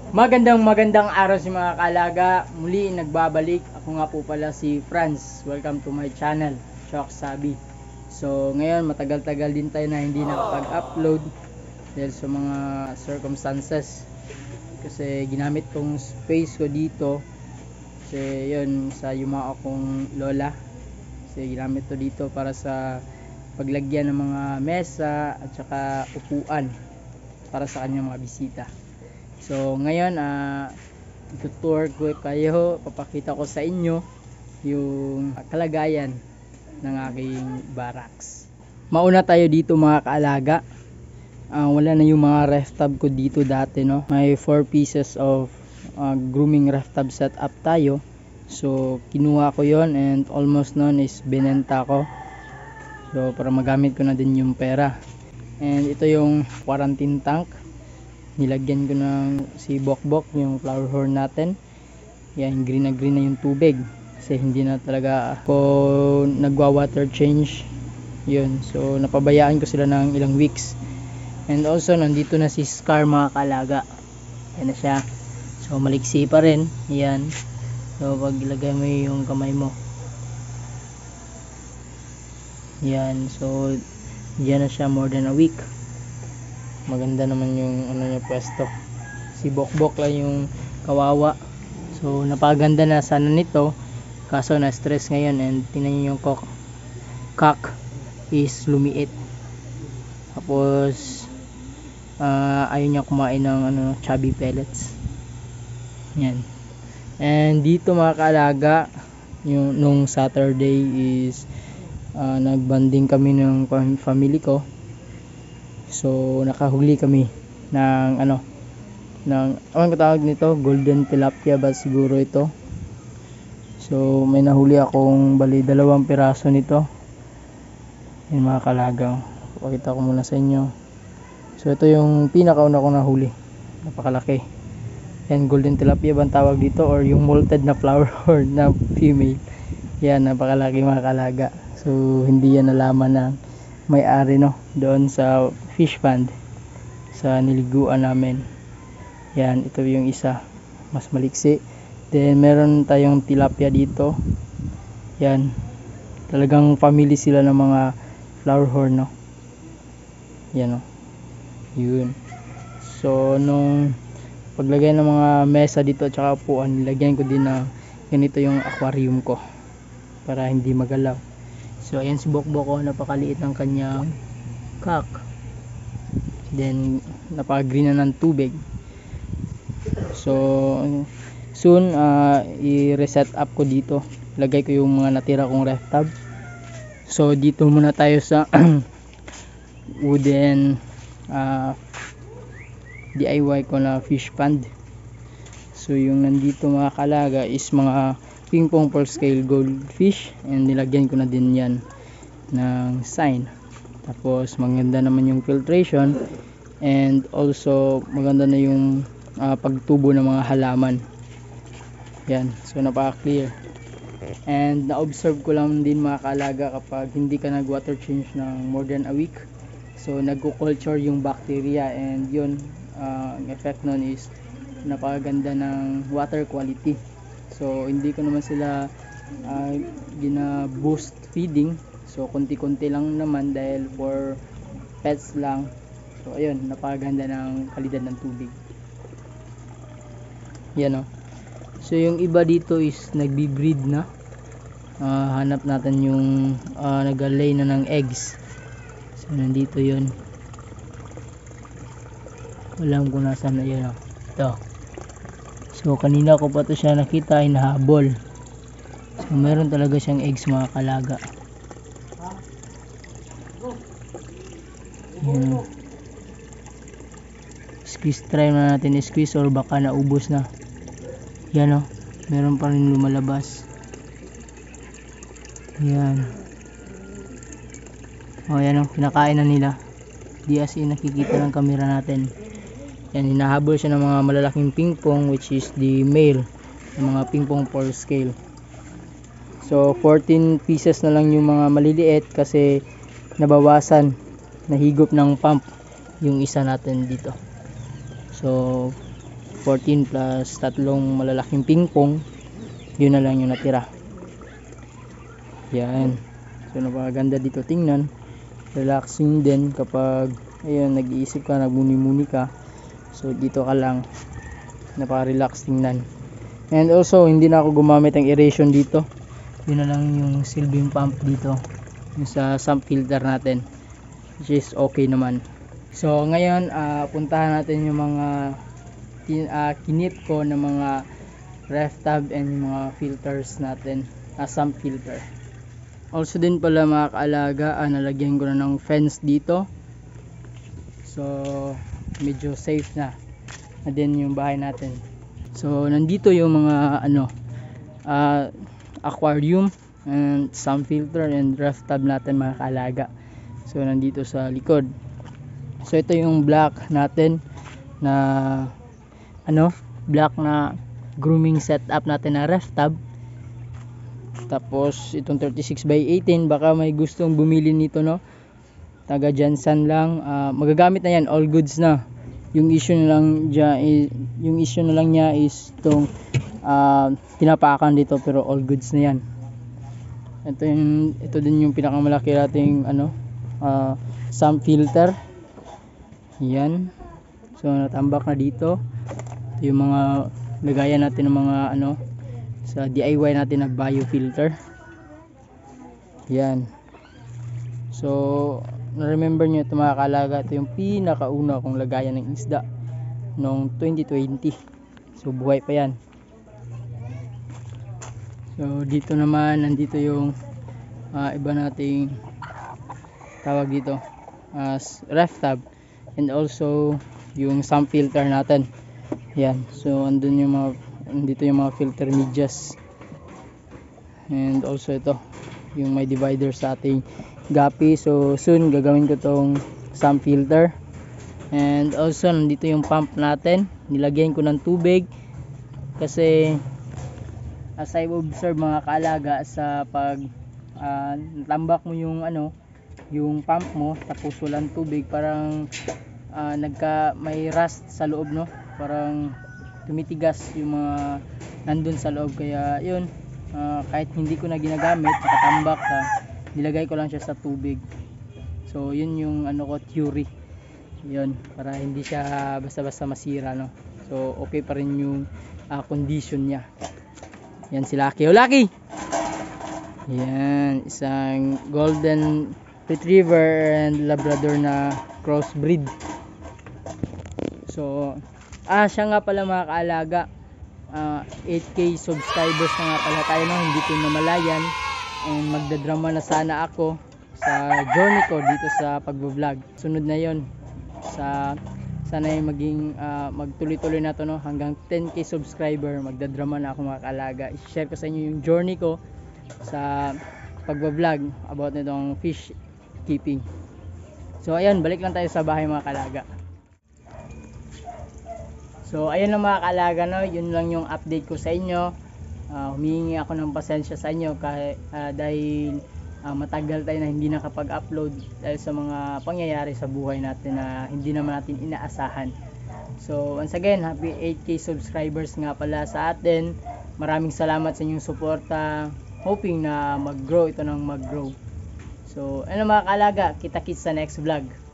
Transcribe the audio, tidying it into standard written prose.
Magandang araw sa mga kaalaga. Muli nagbabalik. Ako nga po pala si Franz. Welcome to my channel, Shock Sabi. So ngayon matagal-tagal din tayo na hindi nakapag-upload dahil sa mga circumstances. Kasi ginamit tong space ko dito. Kasi yun sa yumao kong lola. Kasi ginamit to dito para sa paglagyan ng mga mesa at saka upuan para sa kanyang mga bisita. So ngayon itutour ko kayo, papakita ko sa inyo yung kalagayan ng aking barracks. Mauna tayo dito mga kaalaga. Wala na yung mga ref tub ko dito dati, no. May 4 pieces of grooming ref tub setup tayo. So kinuha ko yon and almost noon is binenta ko. So para magamit ko na din yung pera. And ito yung quarantine tank. Nilagyan ko ng si Bokbok, yung flower horn natin. Yan, green na yung tubig. Kasi hindi na talaga ako nagwa water change. Yun, so napabayaan ko sila ng ilang weeks. And also, nandito na si Scar mga kaalaga. Yan na siya. So maliksi pa rin. Yan. So pag ilagay mo yung kamay mo. Yan, so yan na siya more than a week. Maganda naman yung niya pwesto. Si Bokbok lang yung kawawa. So napaganda na sana nito, kaso na stress ngayon and tingnan niyo yung cock is lumiit. Tapos ayaw niya kumain ng chubby pellets. Yan. And dito mga kaalaga, yung nung Saturday is nagbanding kami ng family ko. So nakahuli kami ng ng tawag nito, golden tilapia ba siguro ito. So may nahuli akong bali 2 piraso nito. Yan mga kalagang, pakita ko muna sa inyo. So ito yung pinakauna kong nahuli, napakalaki. Yan, golden tilapia bang tawag dito, or yung molted na flower horn na female. Yan, napakalaki mga kalaga. So hindi yan nalaman ng may-ari, no, doon sa fish pond sa niliguan namin. Yan, ito yung isa, mas maliksi. Then meron tayong tilapia dito. Yan, talagang family sila ng mga flower horn, no. Yan, no, yun. So nung paglagay ng mga mesa dito at saka upuan, nilagyan ko din na ganito yung aquarium ko para hindi magalaw. So ayan si Bokbok, oh, napakaliit ng kanyang cock. Then napaka-green na ng tubig. So soon i-reset up ko dito. Lagay ko yung mga natira kong ref tub. So dito muna tayo sa wooden DIY ko na fish pond. So yung nandito mga kalaga is mga ping pong pearl scale goldfish, and nilagyan ko na din yan ng sign. Tapos maganda naman yung filtration, and also maganda na yung pagtubo ng mga halaman. Yan, so napaka clear. And na-observe ko lang din mga kaalaga, kapag hindi ka nag water change ng more than a week, so nagko-culture yung bacteria, and yun, ang effect nun is napakaganda ng water quality. So hindi ko naman sila gina-boost feeding. So konti-konti lang naman dahil for pets lang. So ayun, napakaganda ng kalidad ng tubig. Yan, oh. So yung iba dito is nagbi-breed na. Hanap natin yung nag-lay na ng eggs. So nandito yun. Alam ko nasaan na yun, oh. Ito. So kanina ko pa to siya nakita, hinahabol. So meron talaga siyang eggs mga kalaga. Yan. Squeeze, try na natin i-squeeze or baka naubos na. Yan, oh, meron pa rin lumalabas. Yan. Oh, yan, oh, kinakain na nila. Di as in nakikita ng camera natin. Yan, hinahabol siya ng mga malalaking pingpong, which is the male ng mga pingpong pearl scale. So 14 pieces na lang yung mga maliliit kasi nabawasan, nahigop ng pump yung isa natin dito. So 14 plus tatlong malalaking pingpong, yun na lang yung natira. Yan. So napakaganda dito tingnan, relaxing din kapag ayun, nag-iisip ka, nagmuni-muni ka. So dito ka lang, napaka-relax tingnan. And also hindi na ako gumamit ng aeration dito, yun na lang yung silbing pump dito, yung sa sump filter natin, which is okay naman. So ngayon puntahan natin yung mga kinip ko na mga ref tab and yung mga filters natin, sump filter. Also din pala mga kaalaga, nalagyan ko na ng fence dito, so medyo safe na din yung bahay natin. So nandito yung mga aquarium and sump filter and ref tab natin mga kaalaga. So nandito sa likod. So ito yung black natin na black na grooming setup natin na ref tab. Tapos itong 36x18, baka may gustong bumili nito, no, taga Jansan lang, magagamit na yan, all goods na. Yung issue na lang niya is itong tinapakan dito, pero all goods na yan. Ito din yung pinakamalaki nating sump filter. Yan. So natambak na dito. Ito yung mga lagayan natin ng mga sa DIY natin na biofilter. Yan. So na-remember nyo ito mga kaalaga, ito yung pinakauna kong lagayan ng isda noong 2020. So buhay pa yan. So dito naman, nandito yung iba nating tawag dito as ref tab, and also yung sump filter natin. Yan. So andito yung mga filter medias, and also ito yung may divider sa ating gapi. So soon gagawin ko tong sump filter. And also nandito yung pump natin, nilagyan ko ng tubig kasi as I observe mga kaalaga, sa pag natambak mo yung yung pump mo tapos walang tubig, parang may rust sa loob, no, parang tumitigas yung mga nandun sa loob. Kaya yun, kahit hindi ko na ginagamit, nakatambak ka, nilagay ko lang siya sa tubig. So yun yung theory yun, para hindi siya basta-basta masira, no. So okay pa rin yung condition niya. Yan si Lucky. Lucky! Yan, isang golden retriever and labrador na crossbreed. So siya nga pala mga kaalaga, 8k subscribers na nga pala tayo, no? Hindi ko namalayan, and magdadrama na sana ako sa journey ko dito sa pagbo-vlog. Sunod na yon, sana yung magtuloy-tuloy na to, no, hanggang 10k subscriber. Magdadrama na ako mga kaalaga, i-share ko sa inyo yung journey ko sa pagbo-vlog about nitong fish keeping. So ayun, balik lang tayo sa bahay mga kaalaga. So ayun lang mga kaalaga, no, yun lang yung update ko sa inyo. Humihingi ako ng pasensya sa inyo dahil matagal tayo na hindi nakapag-upload dahil sa mga pangyayari sa buhay natin na hindi naman natin inaasahan. So once again, happy 8k subscribers nga pala sa atin. Maraming salamat sa inyong suporta. Hoping na mag-grow ito ng mag-grow. So ano mga kaalaga, kita-kits sa next vlog.